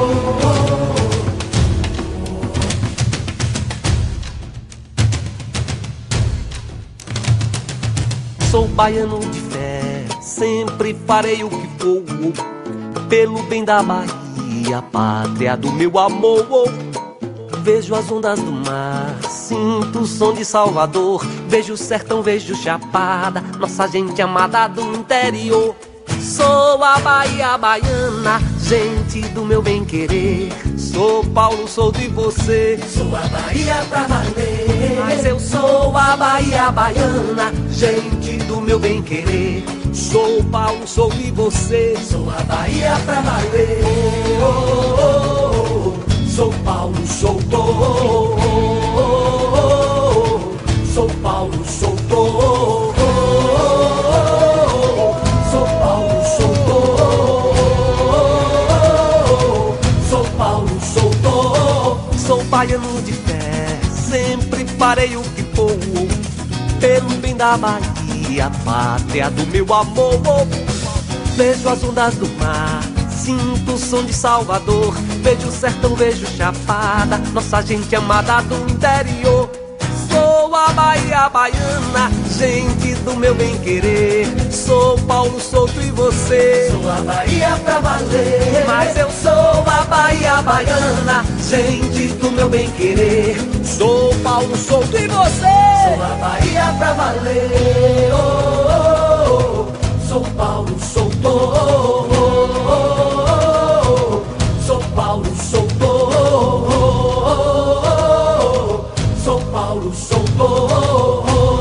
Sou baiano de fé, sempre farei o que for, pelo bem da Bahia, pátria do meu amor. Vejo as ondas do mar, sinto o som de Salvador. Vejo o sertão, vejo Chapada, nossa gente amada do interior. Sou a Bahia baiana, gente do meu bem-querer. Sou Paulo, sou de você. Sou a Bahia pra valer. Mas eu sou a Bahia baiana, gente do meu bem-querer. Sou Paulo, sou de você. Sou a Bahia pra valer. Oh, oh, oh, oh. Sou Paulo, sou tô. Sou Paulo, sou tô. Sou Paulo, sou tô. Sou Paulo, sou tô. Sou baiano de fé, sempre farei o que for, pelo bem da Bahia, pátria do meu amor. Vejo as ondas do mar, sinto o som de Salvador. Vejo o sertão, vejo Chapada, nossa gente amada do interior. Sou a Bahia baiana, gente do meu bem-querer. Sou Paulo, Souto e você. Sou a Bahia pra valer. Mas eu sou a Bahia baiana, gente do meu bem-querer. Sou Paulo, Souto e você. Sou a Bahia pra valer. Oh, oh, oh. Sou Paulo, sou tô. Sou Paulo, sou tô. Sou Paulo, sou tô.